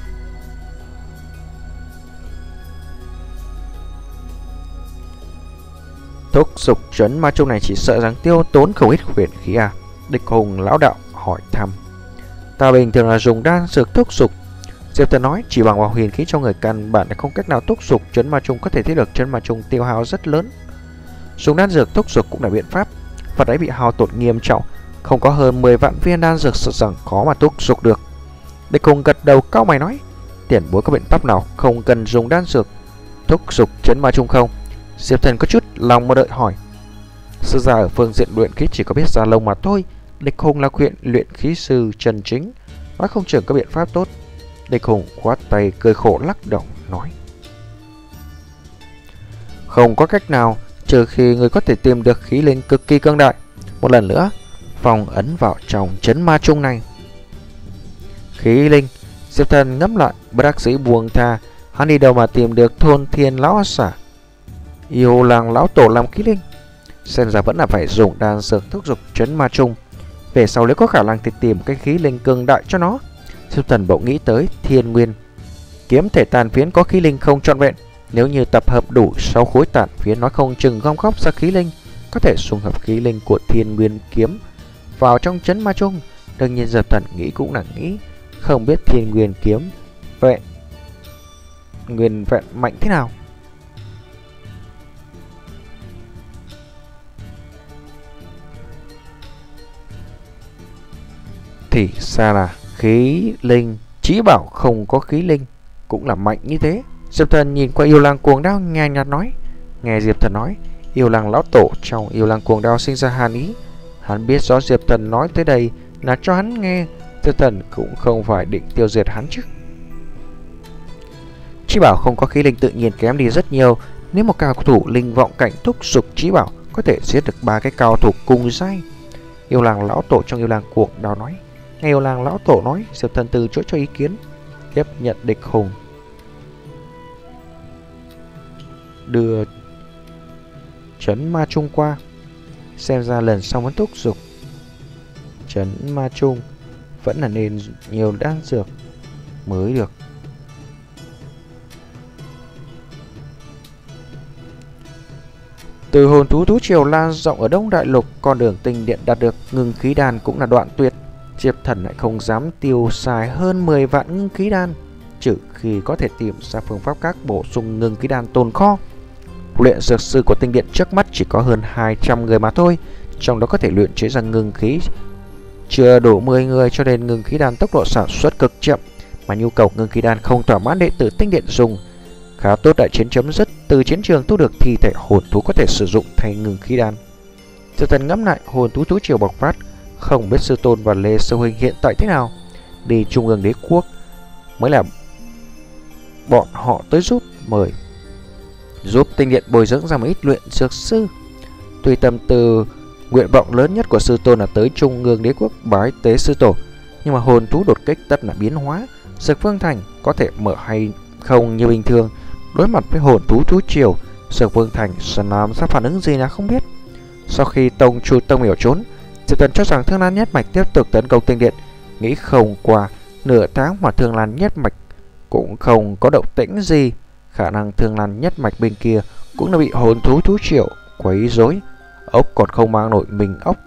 Thúc giục chấn ma chung này chỉ sợ rằng tiêu tốn không ít huyền khí à? Địch Hùng lão đạo hỏi thăm. Ta bình thường là dùng đan dược thúc giục. Diệp Thần nói, chỉ bằng vào huyền khí trong người căn bản là không cách nào thúc giục chấn ma chung, có thể thấy được chấn ma chung tiêu hao rất lớn. Dùng đan dược thúc giục cũng là biện pháp. Vật ấy bị hao tổn nghiêm trọng, không có hơn mười vạn viên đan dược sợ rằng khó mà thúc giục được. Địch Hùng gật đầu cau mày nói, tiền bối có biện pháp nào không cần dùng đan dược thúc giục chấn ma chung không? Diệp Thần có chút lòng mơ đợi hỏi. Sư gia ở phương diện luyện khí chỉ có biết gia lông mà thôi. Địch Hùng là huyện luyện khí sư chân chính, nói không chừng có biện pháp tốt. Địch Hùng khoát tay cười khổ lắc đầu nói, không có cách nào, trừ khi người có thể tìm được khí linh cực kỳ cương đại. Một lần nữa phong ấn vào trong chấn ma chung này. Khí linh. Diệp Thần ngẫm lại, bất đắc dĩ buông tha. Hắn đi đâu mà tìm được thôn thiên lão xả yêu lang lão tổ làm khí linh? Xem ra vẫn là phải dùng đan dược thúc giục chấn ma chung. Về sau nếu có khả năng thì tìm cái khí linh cường đại cho nó. Diệp Thần bỗng nghĩ tới thiên nguyên kiếm thể tàn phiến có khí linh không trọn vẹn. Nếu như tập hợp đủ sáu khối tàn phiến, nói không chừng gom góp ra khí linh, có thể xung hợp khí linh của thiên nguyên kiếm vào trong chấn ma chung. Đương nhiên Diệp Thần nghĩ cũng là nghĩ, không biết thiên nguyên kiếm vẹn nguyên vẹn mạnh thế nào. Thì ra là khí linh Chí Bảo không có khí linh cũng là mạnh như thế. Diệp Thần nhìn qua yêu lang cuồng đao nhàn nhạt nói. Nghe Diệp Thần nói, yêu lang lão tổ trong yêu lang cuồng đao sinh ra hàn ý. Hắn biết rõ Diệp Thần nói tới đây là cho hắn nghe. Diệp Thần cũng không phải định tiêu diệt hắn chứ. Chí Bảo không có khí linh tự nhiên kém đi rất nhiều, Nếu một cao thủ linh vọng cảnh thúc giục trí bảo có thể giết được ba cái cao thủ cùng giai. Yêu làng lão tổ trong yêu làng cuồng đào nói. Nghe yêu làng lão tổ nói, Diệp Thần từ chối cho ý kiến, tiếp nhận địch hùng, đưa trấn ma trung qua. Xem ra lần sau muốn thúc giục trấn ma trung vẫn là nên nhiều đan dược mới được. Từ hồn thú thú triều lan rộng ở Đông Đại Lục, con đường tinh điện đạt được ngưng khí đan cũng là đoạn tuyệt. Diệp Thần lại không dám tiêu xài hơn mười vạn ngưng khí đan, trừ khi có thể tìm ra phương pháp các bổ sung ngưng khí đan tồn kho. Luyện dược sư của tinh điện trước mắt chỉ có hơn hai trăm người mà thôi, trong đó có thể luyện chế ra ngưng khí chưa đủ mười người, cho nên ngưng khí đan tốc độ sản xuất cực chậm, mà nhu cầu ngưng khí đan không thỏa mãn đệ tử tinh điện dùng. Khá tốt đại chiến chấm dứt, từ chiến trường thu được thi thể hồn thú có thể sử dụng thay ngưng khí đan. Diệp Thần ngẫm lại hồn thú thú triều bộc phát, không biết sư tôn và Lê Sư Huynh hiện tại thế nào. Đi Trung ương đế quốc mới là bọn họ tới giúp mời, giúp tinh điện bồi dưỡng ra một ít luyện dược sư. Tuy tâm tư nguyện vọng lớn nhất của sư tôn là tới Trung ương đế quốc bái tế sư tổ, nhưng mà hồn thú đột kích tất là biến hóa, Dược Vương Thành có thể mở hay không như bình thường. Đối mặt với hồn thú thú triều, Dược Vương Thành sẽ làm sao phản ứng gì là không biết. Sau khi tông chu tông miểu trốn, Diệp Thần cho rằng Thương Lan Nhất Mạch tiếp tục tấn công tinh điện. Nghĩ không qua nửa tháng mà Thương Lan Nhất Mạch cũng không có động tĩnh gì, khả năng Thương Lan Nhất Mạch bên kia cũng đã bị hồn thú thú triều quấy rối. Ốc còn không mang nổi mình ốc.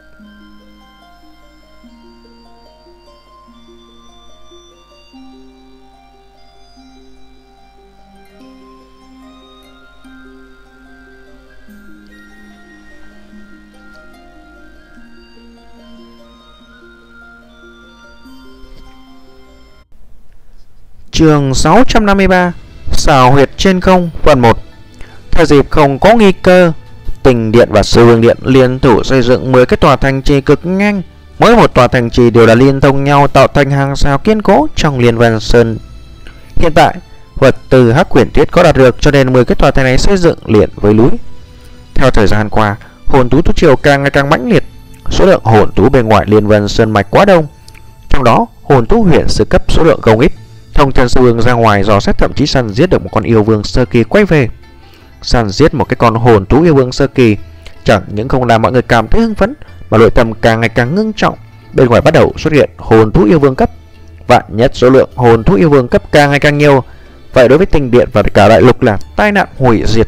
Chương sáu trăm năm mươi ba, Xào huyệt trên không, phần một. Theo dịp không có nghi cơ, Tinh điện và Sư Vương điện liên thủ xây dựng mười cái tòa thành trì cực nhanh. Mỗi một tòa thành trì đều là liên thông nhau, tạo thành hàng rào kiên cố trong Liên Vân Sơn. Hiện tại, vật tư Hắc Quyển Thiết có đạt được, cho nên mười cái tòa thành này xây dựng liền với núi. Theo thời gian qua, hồn thú thú triều càng ngày càng mãnh liệt. Số lượng hồn thú bên ngoài Liên Vân Sơn mạch quá đông, trong đó hồn thú huyền sư cấp số lượng không ít. Thông Thiên Sư Vương ra ngoài dò xét, thậm chí săn giết được một con yêu vương sơ kỳ quay về. Săn giết một cái con hồn thú yêu vương sơ kỳ chẳng những không làm mọi người cảm thấy hưng phấn, mà nội tâm càng ngày càng ngưng trọng. Bên ngoài bắt đầu xuất hiện hồn thú yêu vương cấp. Vạn nhất số lượng hồn thú yêu vương cấp càng ngày càng nhiều, vậy đối với tinh điện và cả đại lục là tai nạn hủy diệt.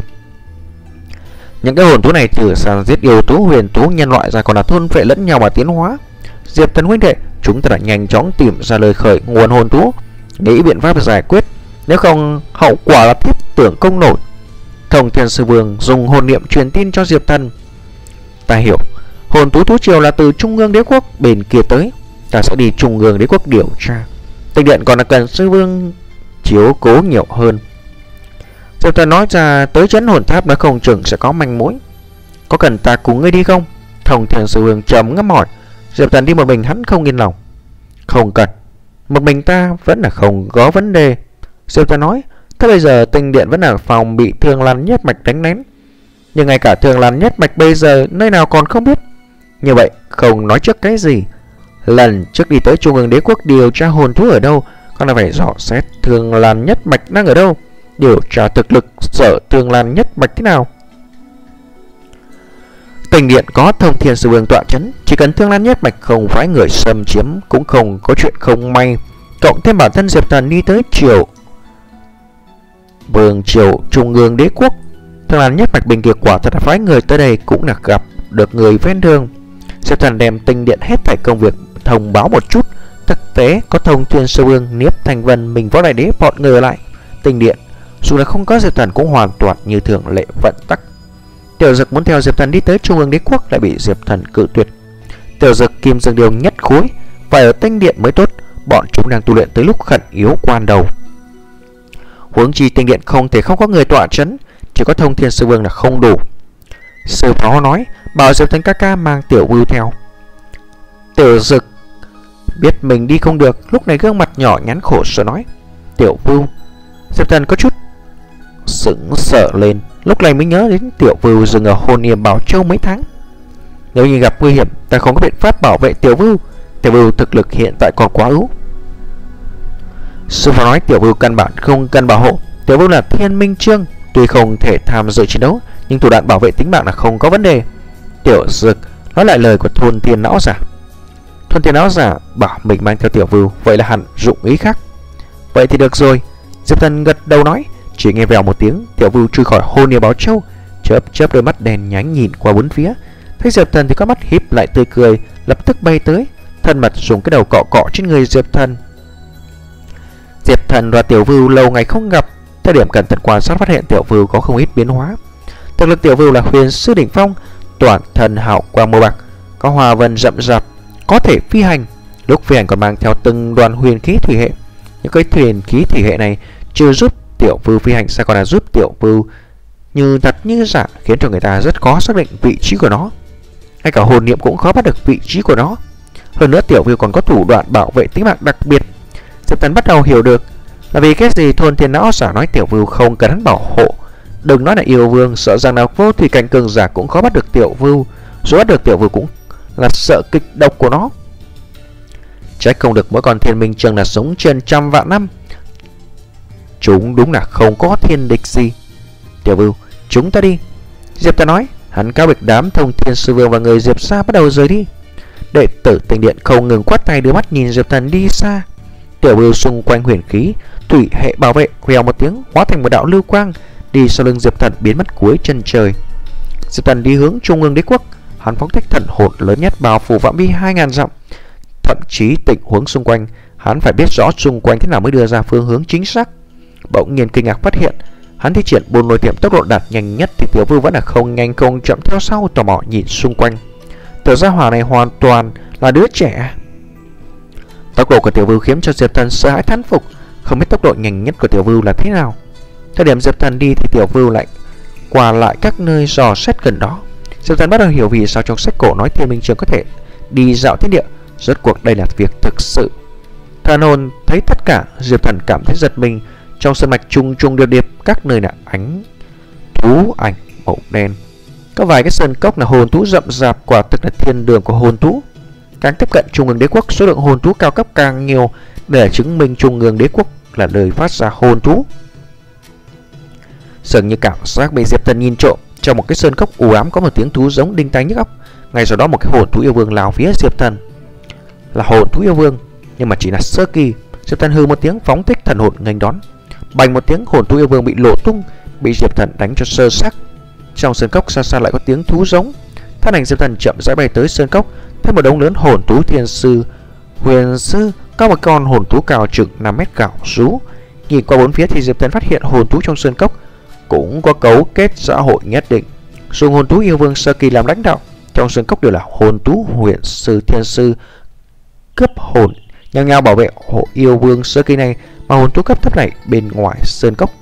Những cái hồn thú này trừ săn giết yêu thú huyền thú nhân loại ra, còn là thôn vệ lẫn nhau mà tiến hóa. Diệp Thần huynh đệ, chúng ta đã nhanh chóng tìm ra lời khởi nguồn hồn thú, nghĩ biện pháp giải quyết, nếu không hậu quả là thiết tưởng không nổi. Thông Thiên Sư Vương dùng hồn niệm truyền tin cho Diệp Thần. Ta hiểu, hồn thú thú triều là từ Trung ương đế quốc bên kia tới, ta sẽ đi Trung ương đế quốc điều tra. Tinh điện còn là cần Sư Vương chiếu cố nhiều hơn. Diệp Thần nói ra tới trấn hồn tháp nói không chừng sẽ có manh mối. Có cần ta cùng ngươi đi không? Thông Thiên Sư Vương trầm ngâm hỏi. Diệp Thần đi một mình hắn không yên lòng. Không cần, một mình ta vẫn là không có vấn đề. Diệp Thần nói. Thế bây giờ tinh điện vẫn ở phòng bị Thương Lan Nhất Mạch đánh lén, nhưng ngay cả Thương Lan Nhất Mạch bây giờ nơi nào còn không biết. Như vậy không nói trước cái gì. Lần trước đi tới Trung ương đế quốc điều tra hồn thú ở đâu, còn là phải dò xét Thương Lan Nhất Mạch đang ở đâu, điều tra thực lực sở Thương Lan Nhất Mạch thế nào. Tinh điện có Thông Thiên Sư Vương tọa chấn, chỉ cần Thương Lan Nhất Mạch không phái người xâm chiếm cũng không có chuyện không may. Cộng thêm bản thân Diệp Thần đi tới triều Vương triều Trung ương đế quốc, Thương Lan Nhất Mạch bên kia quả thật là phái người tới đây cũng là gặp được người ven đường. Diệp Thần đem tinh điện hết thảy công việc thông báo một chút. Thực tế có Thông Thiên Sư Vương, Niếp Thanh Vân, mình Võ Đại Đế bọn người ở lại. Tinh điện dù là không có Diệp Thần cũng hoàn toàn như thường lệ vận tắc. Tiểu Dực muốn theo Diệp Thần đi tới Trung ương đế quốc lại bị Diệp Thần cự tuyệt. Tiểu Dực Kim Dương Điều nhất khối, phải ở tinh điện mới tốt, bọn chúng đang tu luyện tới lúc khẩn yếu quan đầu. Huống chi tinh điện không thể không có người tọa chấn, chỉ có Thông Thiên Sư Vương là không đủ. Sư phó nói bảo Diệp Thần ca ca mang Tiểu Vưu theo. Tiểu Dực biết mình đi không được, lúc này gương mặt nhỏ nhắn khổ sở nói. Tiểu Vưu. Diệp Thần có chút sững sờ lên. Lúc này mới nhớ đến Tiểu Vưu dừng ở Hồn Niệm Bảo Châu mấy tháng. Nếu như gặp nguy hiểm, ta không có biện pháp bảo vệ Tiểu Vưu. Tiểu Vưu thực lực hiện tại còn quá yếu. Sư phụ nói Tiểu Vưu căn bản không cần bảo hộ. Tiểu Vưu là Thiên Minh Chương, tuy không thể tham dự chiến đấu, nhưng thủ đoạn bảo vệ tính mạng là không có vấn đề. Tiểu Dực nói lại lời của Thôn Thiên Lão Giả. Thôn Thiên Lão Giả bảo mình mang theo Tiểu Vưu, vậy là hẳn dụng ý khác. Vậy thì được rồi. Diệp Thần gật đầu nói. Chỉ nghe vèo một tiếng, Tiểu Vưu chui khỏi Hồn Niệm Bảo Châu, chớp chớp đôi mắt đèn nhánh nhìn qua bốn phía. Thấy Diệp Thần thì có mắt híp lại tươi cười, lập tức bay tới, thân mật dùng cái đầu cọ cọ trên người Diệp Thần. Diệp Thần và Tiểu Vưu lâu ngày không gặp, thời điểm cẩn thận quan sát phát hiện Tiểu Vưu có không ít biến hóa. Thực lực Tiểu Vưu là huyền sư đỉnh phong, toàn thân hào quang màu bạc, có hoa vân rậm rạp, có thể phi hành. Lúc phi hành còn mang theo từng đoàn huyền khí thủy hệ. Những cái thuyền khí thủy hệ này chưa giúp Tiểu Vưu phi hành, sao còn là giúp Tiểu Vưu như thật như giả, khiến cho người ta rất khó xác định vị trí của nó. Ngay cả hồn niệm cũng khó bắt được vị trí của nó. Hơn nữa Tiểu Vưu còn có thủ đoạn bảo vệ tính mạng đặc biệt. Diệp Thần bắt đầu hiểu được là vì cái gì Thôn Thiên Lão Giả nói Tiểu Vưu không cần hắn bảo hộ. Đừng nói là yêu vương, sợ rằng là vô thủy cảnh cường giả cũng khó bắt được Tiểu Vưu. Dù bắt được Tiểu Vưu cũng là sợ kịch độc của nó. Trách không được mỗi con Thiên Minh Chương là sống trên trăm vạn năm. Chúng đúng là không có thiên địch gì. Tiểu Vưu, chúng ta đi. Diệp Thần nói. Hắn cáo biệt đám Thông Thiên Sư Vương và người Diệp gia bắt đầu rời đi. Đệ tử Tinh Điện không ngừng quát tay đưa mắt nhìn Diệp Thần đi xa. Tiểu Vưu xung quanh huyền khí thủy hệ bảo vệ, quèo một tiếng hóa thành một đạo lưu quang đi sau lưng Diệp Thần biến mất cuối chân trời. Diệp Thần đi hướng Trung ương Đế Quốc. Hắn phóng thích thần hồn lớn nhất bao phủ phạm vi hai nghìn dặm. Thậm chí tình huống xung quanh hắn phải biết rõ xung quanh thế nào mới đưa ra phương hướng chính xác. Bỗng nhiên kinh ngạc phát hiện hắn thi triển buôn lôi tiệm tốc độ đạt nhanh nhất thì Tiểu Vưu vẫn là không nhanh không chậm theo sau, tò mò nhìn xung quanh. Tiểu gia hỏa này hoàn toàn là đứa trẻ. Tốc độ của Tiểu Vưu khiến cho Diệp Thần sợ hãi thán phục, không biết tốc độ nhanh nhất của Tiểu Vưu là thế nào. Thời điểm Diệp Thần đi thì Tiểu Vưu lại qua lại các nơi dò xét gần đó. Diệp Thần bắt đầu hiểu vì sao trong sách cổ nói Thiên Minh Chương có thể đi dạo thiên địa. Rốt cuộc đây là việc thực sự. Thần hồn thấy tất cả, Diệp Thần cảm thấy giật mình. Trong sơn mạch trùng trùng điệp điệp, các nơi là ánh thú ảnh màu đen. Có vài cái sơn cốc là hồn thú rậm rạp, quả thực là thiên đường của hồn thú. Càng tiếp cận Trung ương Đế Quốc, số lượng hồn thú cao cấp càng nhiều, để chứng minh Trung ương Đế Quốc là nơi phát ra hồn thú. Dường như cảm giác bị Diệp Thần nhìn trộm. Trong một cái sơn cốc u ám có một tiếng thú giống đinh tai nhức óc. Ngay sau đó một cái hồn thú yêu vương lao phía Diệp Thần. Là hồn thú yêu vương, nhưng mà chỉ là sơ kỳ. Diệp Thần hừ một tiếng phóng thích thần hồn nghênh đón. Bành một tiếng, hồn thú yêu vương bị lộ tung, bị Diệp Thần đánh cho sơ xác. Trong sơn cốc xa xa lại có tiếng thú giống. Thân ảnh Diệp Thần chậm rãi bay tới sơn cốc, thấy một đống lớn hồn thú thiên sư, huyền sư, có một con hồn thú cao chừng năm mét gạo rú. Nhìn qua bốn phía thì Diệp Thần phát hiện hồn thú trong sơn cốc cũng có cấu kết xã hội nhất định. Dùng hồn thú yêu vương sơ kỳ làm lãnh đạo, trong sơn cốc đều là hồn thú huyền sư, thiên sư cướp hồn, nhau nhau bảo vệ hộ yêu vương sơ kỳ này, mà hồn thú cấp thấp này bên ngoài sơn cốc.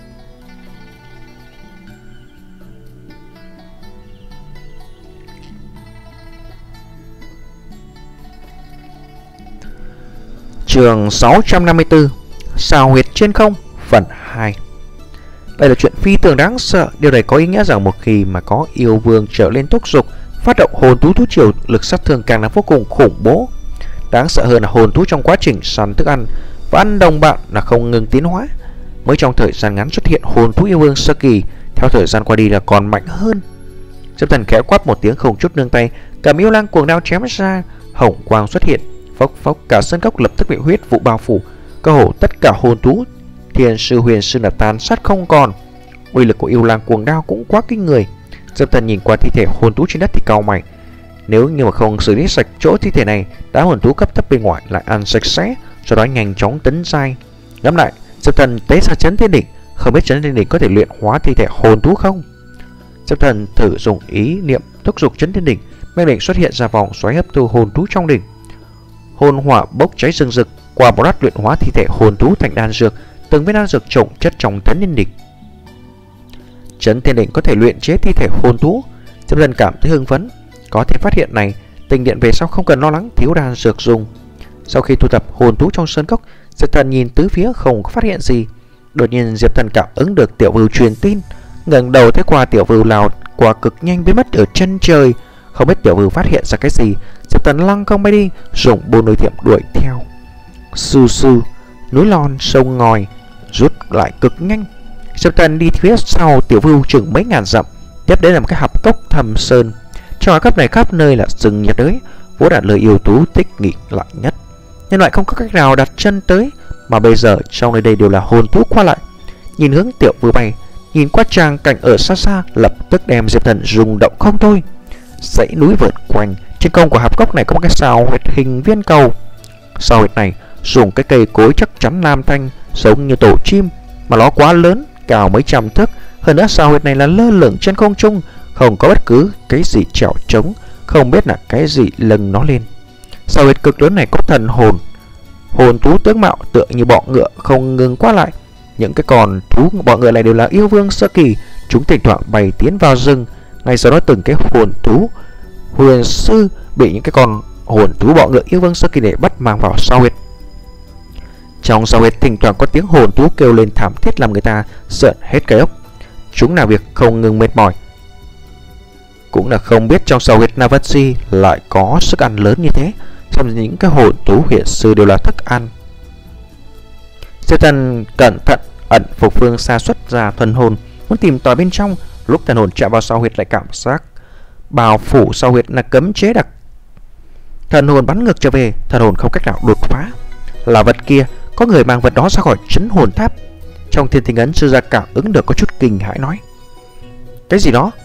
Chương sáu trăm năm mươi tư, Sao huyệt trên không, phần hai. Đây là chuyện phi thường đáng sợ. Điều này có ý nghĩa rằng một khi mà có yêu vương trở lên thúc giục, phát động hồn thú thú triều, lực sát thương càng là vô cùng khủng bố. Đáng sợ hơn là hồn thú trong quá trình săn thức ăn và ăn đồng bạn là không ngừng tiến hóa. Mới trong thời gian ngắn xuất hiện hồn thú yêu vương sơ kỳ, theo thời gian qua đi là còn mạnh hơn. Diệp Thần khẽ quát một tiếng không chút nương tay, cầm yêu lang cuồng đao chém ra, hồng quang xuất hiện, phốc phốc cả sân cốc lập tức bị huyết vụ bao phủ. Cơ hồ tất cả hồn thú thiên sư huyền sư là tàn sát không còn. Uy lực của yêu lang cuồng đao cũng quá kinh người. Diệp Thần nhìn qua thi thể hồn thú trên đất thì cau mày. Nếu như mà không xử lý sạch chỗ thi thể này, đám hồn thú cấp thấp bên ngoài lại ăn sạch sẽ, sau đó nhanh chóng tấn giai. Ngẫm lại, Diệp Thần tế ra chấn thiên đỉnh, không biết chấn thiên đỉnh có thể luyện hóa thi thể hồn thú không? Diệp Thần thử dùng ý niệm thúc giục chấn thiên đỉnh, mệnh lệnh xuất hiện ra vòng xoáy hấp thu hồn thú trong đỉnh. Hồn hỏa bốc cháy rừng rực, qua một lát luyện hóa thi thể hồn thú thành đan dược, từng viên đan dược trồng chất trong chấn thiên đỉnh. Chấn thiên đỉnh có thể luyện chế thi thể hồn thú. Diệp Thần cảm thấy hưng phấn. Có thể phát hiện này, Tinh Điện về sau không cần lo lắng thiếu đan dược dùng. Sau khi thu thập hồn thú trong sơn cốc, Diệp Thần nhìn tứ phía không có phát hiện gì. Đột nhiên Diệp Thần cảm ứng được Tiểu Vưu truyền tin, ngẩng đầu thấy qua tiểu vưu lao qua cực nhanh biến mất ở chân trời. Không biết tiểu vưu phát hiện ra cái gì, Diệp Thần lăng không bay đi, dùng bôn đối thiểm đuổi theo. Su su, núi lon sông ngòi rút lại cực nhanh. Diệp Thần đi phía sau tiểu vưu chừng mấy ngàn dặm. Tiếp đến là một cái hạp cốc thầm sơn. Trong hạp cốc này khắp nơi là rừng nhiệt đới, vốn là lời yêu tú thích nghỉ lại nhất. Nhân loại không có cách nào đặt chân tới, mà bây giờ trong nơi đây đều là hồn thú qua lại. Nhìn hướng tiểu vưu bay, nhìn qua tràng cảnh ở xa xa, lập tức đem Diệp Thần rung động không thôi. Dãy núi vượt quanh, trên công của hạp cốc này có một cái sao huyệt hình viên cầu. Sao huyệt này dùng cái cây cối chắc chắn nam thanh, giống như tổ chim, mà nó quá lớn, cao mấy trăm thước. Hơn nữa sao huyệt này là lơ lửng trên không trung, không có bất cứ cái gì trèo trống, không biết là cái gì lâng nó lên. Sao huyệt cực lớn này có thần hồn, hồn thú tướng mạo tựa như bọ ngựa không ngừng qua lại. Những cái con thú bọ ngựa này đều là yêu vương sơ kỳ, chúng thỉnh thoảng bay tiến vào rừng. Ngay sau đó từng cái hồn thú huyền sư bị những cái con hồn thú bọ ngựa yêu vương sơ kỳ để bắt mang vào sao huyệt. Trong sao huyệt thỉnh thoảng có tiếng hồn thú kêu lên thảm thiết làm người ta sợn hết cái óc. Chúng làm việc không ngừng mệt mỏi, cũng là không biết trong sao huyệt Navachi lại có sức ăn lớn như thế. Trong những cái hồn thú huyền sư đều là thức ăn. Diệp Thần cẩn thận ẩn phục phương xa xuất ra thần hồn, muốn tìm tòi bên trong. Lúc thần hồn chạm vào sao huyệt lại cảm giác bao phủ sao huyệt là cấm chế đặc. Thần hồn bắn ngược trở về, thần hồn không cách nào đột phá. Là vật kia, có người mang vật đó ra khỏi trấn hồn tháp. Trong thiên thính ấn, sư gia cảm ứng được có chút kinh hãi nói: cái gì đó?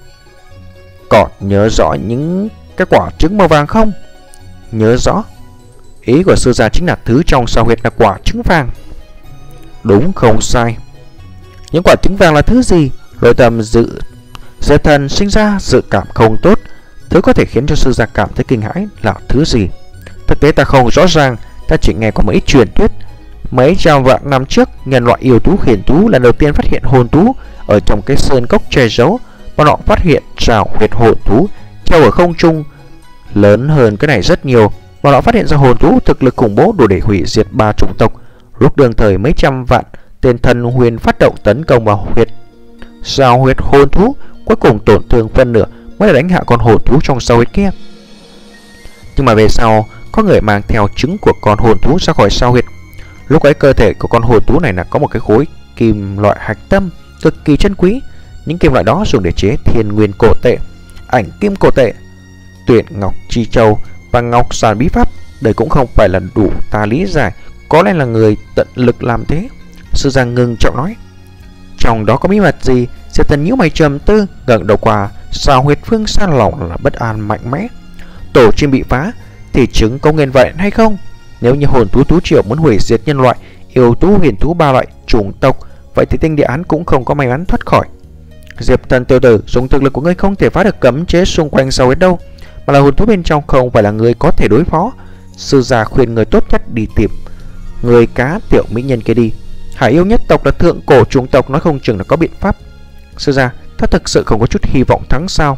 Còn nhớ rõ những cái quả trứng màu vàng không? Nhớ rõ. Ý của sư gia chính là thứ trong sao huyệt là quả trứng vàng. Đúng, không sai. Những quả trứng vàng là thứ gì? Nội tâm dự Diệp Thần sinh ra dự cảm không tốt. Thứ có thể khiến cho sư gia cảm thấy kinh hãi là thứ gì? Thực tế ta không rõ ràng, ta chỉ nghe có một ít truyền thuyết. Mấy trăm vạn năm trước, nhân loại yêu thú hiển thú lần đầu tiên phát hiện hồn thú ở trong cái sơn cốc che giấu. Bọn họ phát hiện ra huyệt hồn thú treo ở không trung, lớn hơn cái này rất nhiều. Bọn họ phát hiện ra hồn thú thực lực khủng bố đủ để hủy diệt ba chủng tộc. Lúc đương thời mấy trăm vạn tên thần huyền phát động tấn công vào huyệt sao huyệt hồn thú, cuối cùng tổn thương phân nửa mới là đánh hạ con hồn thú trong sao huyệt kia. Nhưng mà về sau có người mang theo trứng của con hồn thú ra khỏi sao huyệt. Lúc ấy cơ thể của con hồn thú này là có một cái khối kim loại hạch tâm cực kỳ chân quý. Những kim loại đó dùng để chế thiên nguyên cổ tệ, ảnh kim cổ tệ, tuyển ngọc chi châu và ngọc sàn bí pháp. Đây cũng không phải là đủ ta lý giải, có lẽ là người tận lực làm thế. Sư gia ngừng trọng nói: trong đó có bí mật gì? Diệp Thần nhíu mày trầm tư, ngẩng đầu qua sao huyệt phương xa, lòng là bất an mạnh mẽ. Tổ chim bị phá thì trứng có nguyên vậy hay không? Nếu như hồn thú thú triều muốn hủy diệt nhân loại, yêu thú huyền thú ba loại chủng tộc, vậy thì tinh địa án cũng không có may mắn thoát khỏi. Diệp Thần tiểu tử, dùng thực lực của ngươi không thể phá được cấm chế xung quanh sao huyệt đâu, mà là hồn thú bên trong không phải là người có thể đối phó. Sư gia khuyên người tốt nhất đi tìm người cá tiểu mỹ nhân kia đi. Hải yêu nhất tộc là thượng cổ chủng tộc, nói không chừng là có biện pháp. Sư gia, ta thực sự không có chút hy vọng thắng sao?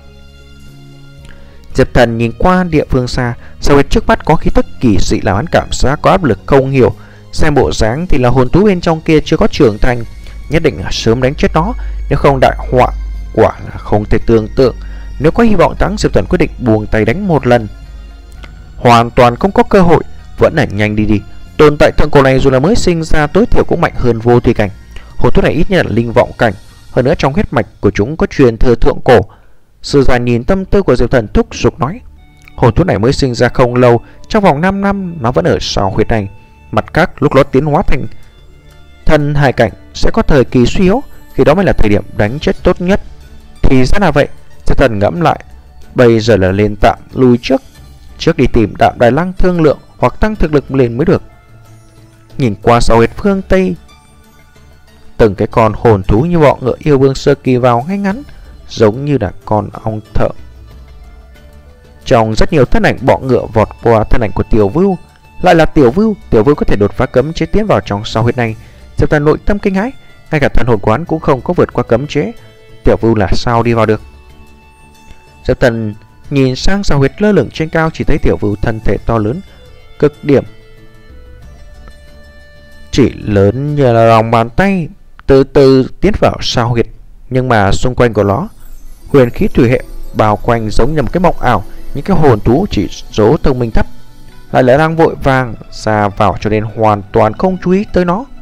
Diệp Thần nhìn qua địa phương xa, sao huyệt trước mắt có khí tức kỳ dị làm hắn cảm giác có áp lực không hiểu. Xem bộ dáng thì là hồn thú bên trong kia chưa có trưởng thành, nhất định là sớm đánh chết nó, nếu không đại họa quả là không thể tưởng tượng. Nếu có hy vọng thắng, Diệp Thần quyết định buông tay đánh một lần. Hoàn toàn không có cơ hội, vẫn là nhanh đi đi. Tồn tại thượng cổ này dù là mới sinh ra tối thiểu cũng mạnh hơn vô thủy cảnh. Hồn thú này ít nhất là linh vọng cảnh, hơn nữa trong huyết mạch của chúng có truyền thừa thượng cổ. Sư gia nhìn tâm tư của Diệp Thần thúc giục nói: hồn thú này mới sinh ra không lâu, trong vòng năm năm nó vẫn ở sao huyệt này. Mặt khác, lúc nó tiến hóa thành thần hải cảnh sẽ có thời kỳ suy yếu, khi đó mới là thời điểm đánh chết tốt nhất. Thì ra là vậy. Diệp Thần ngẫm lại, bây giờ là lên tạm lùi trước, trước đi tìm Đạm Đài Lăng thương lượng hoặc tăng thực lực lên mới được. Nhìn qua sao huyệt phương Tây, từng cái con hồn thú như bọ ngựa yêu vương sơ kỳ vào ngay ngắn, giống như là con ong thợ. Trong rất nhiều thân ảnh bọ ngựa vọt qua thân ảnh của Tiểu Vưu, lại là Tiểu Vưu. Tiểu Vưu có thể đột phá cấm chế tiến vào trong sao huyệt này. Diệp Thần nội tâm kinh hãi, ngay cả thần hồn quán cũng không có vượt qua cấm chế. Tiểu Vưu là sao đi vào được? Diệp Thần nhìn sang sao huyệt lơ lửng trên cao, chỉ thấy Tiểu Vưu thân thể to lớn cực điểm, chỉ lớn như là lòng bàn tay, từ từ tiến vào sao huyệt. Nhưng mà xung quanh của nó, huyền khí thủy hệ bao quanh giống như một cái mộng ảo. Những cái hồn thú chỉ số thông minh thấp lại lại đang vội vàng ra vào, cho nên hoàn toàn không chú ý tới nó.